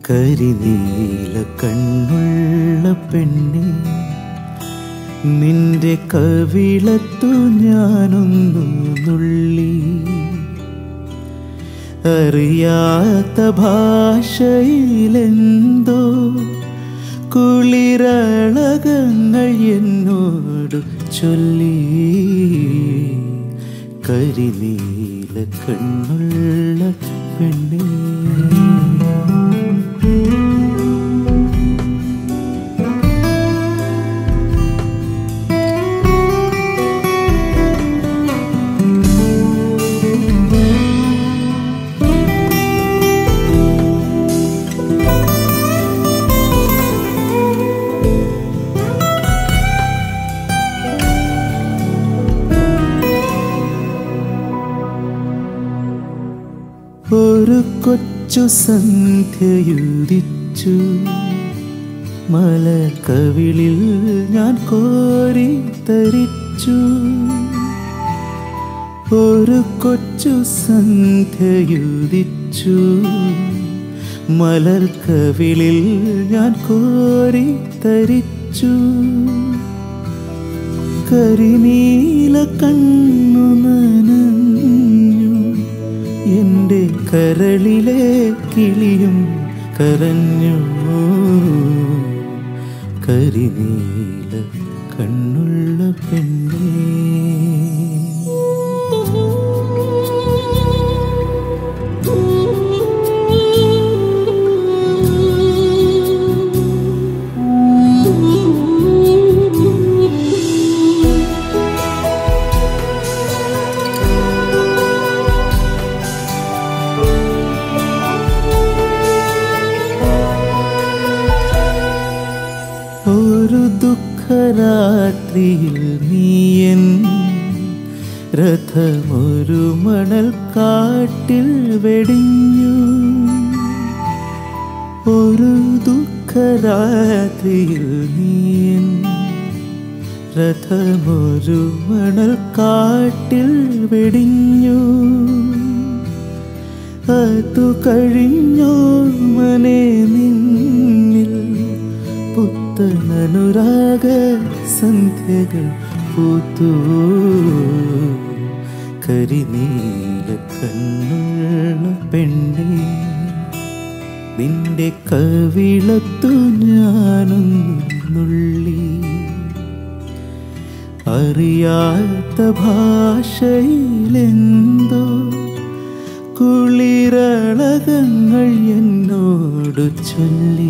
കരിനീല കണ്ണുള്ള പെണ്ണേ, നിന്റെ കവിളത്തു ഞാനൊന്നു നുള്ളി. അറിയാത്ത ഭാഷയിലെന്തോ കുളിരളകങ്ങൾ എന്നോട് ചൊല്ലി. കരിനീല കണ്ണുള്ള പെണ്ണേ, ഒരു കൊച്ചു സന്ധ്യയുദിച്ചു, മലക്കവിളിൽ ഞാൻ കോരി തരിച്ചു. ഒരു കൊച്ചു സന്ധ്യയുദിച്ചു, മലർക്കവിളിൽ ഞാൻ കോരി തരിച്ചു. കരിനീല കണ്ണു നനഞ്ഞു, എൻ്റെ കരളിലെ കിളിയും കരഞ്ഞു. കരിനീല കണ്ണുള്ള പെണ്ണേ, ഒരു ദുഃഖരാത്രിയിൽ നീയൻ രഥമൊരു മണൽക്കാട്ടിൽ വെടിഞ്ഞു. ഒരു ദുഃഖരാത്രിയിൽ നീയൻ രഥമൊരു മണൽക്കാട്ടിൽ വെടിഞ്ഞു. അതു കഴിഞ്ഞോ മനെ നിന്നിൽ പുത്തനനുരാഗ സന്ധ്യകൾ പൂത്തു. കരിനീല കണ്ണുള്ള പെണ്ണേ, നിന്റെ കവിളത്തു ഞാനൊന്നു നുള്ളി. അറിയാത്ത ഭാഷയിലെന്തോ കുളിരളകങ്ങൾ എന്നോട് ചൊല്ലി.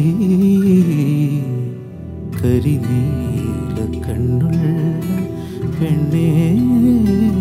കരിനീല കണ്ണുള്ള പെണ്ണേ.